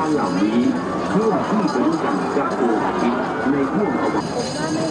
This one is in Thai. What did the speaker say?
เหล่านี้เคลื่อนที่ไปด้วยกันกับดวงอาทิตย์ในห้วงอวกาศ